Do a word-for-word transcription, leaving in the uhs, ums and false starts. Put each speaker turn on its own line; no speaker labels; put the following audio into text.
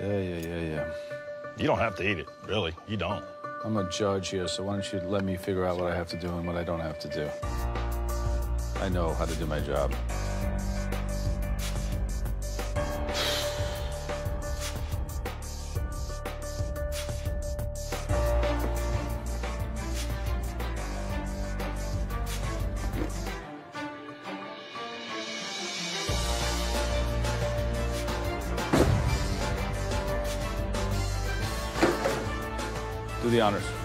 Yeah, yeah, yeah, yeah.
You don't have to eat it, really. You don't.
I'm a judge here, so why don't you let me figure out what I have to do and what I don't have to do. I know how to do my job. Do the honors.